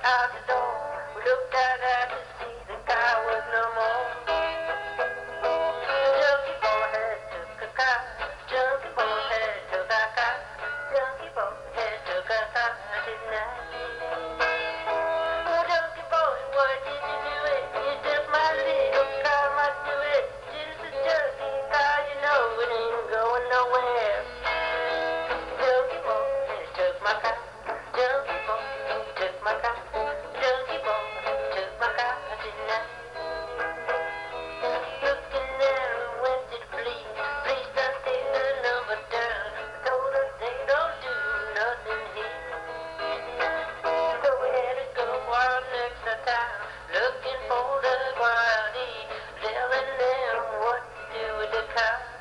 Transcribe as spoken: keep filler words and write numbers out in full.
out the door. We looked out at the sea, the guy was no more. The junkie boy had took a car. Junkie boy had took a car. Junkie boy had took a car tonight. Oh, junkie boy, why did you do it? You took my little car, might do it. Just a junkie car, you know it ain't going nowhere. Junkie boy had took my car. Junkie boy took my car. Junkie boy took my car tonight. Looking there and went to the police. Police done take the number down. Told us they don't do nothing here. So we had to go wild next to town, looking for the quality, telling them what to do with the car.